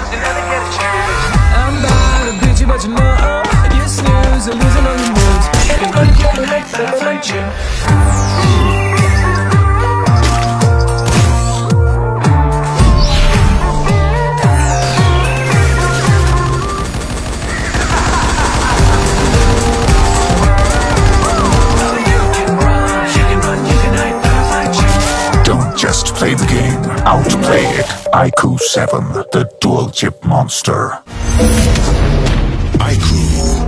you never get a chance. I'm about to beat you, but you know you snooze, you're losing all your moves. And I'm gonna get a night, but I'll find you. Just play the game, outplay it. IQOO 7, the dual chip monster. IQOO